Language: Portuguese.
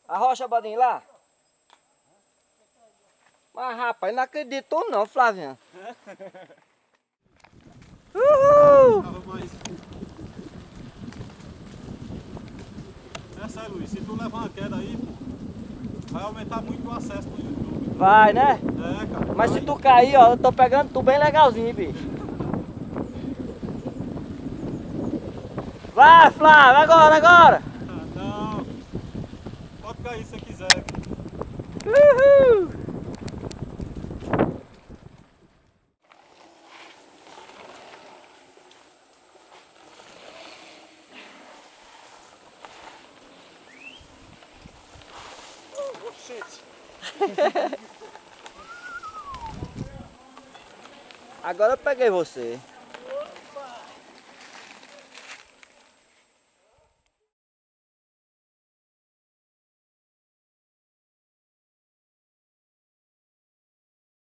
Arrocha, Badinho, lá. Mas, rapaz, não acreditou não, Flavinha. Uhul! Essa aí, Luiz, se tu levar uma queda aí, vai aumentar muito o acesso no YouTube. Vai, né? É, cara. Mas se tu cair, ó, eu tô pegando tu bem legalzinho, bicho. Vai, Flávio, agora, agora! Não, pode cair se você quiser. Uhul! Agora eu peguei você.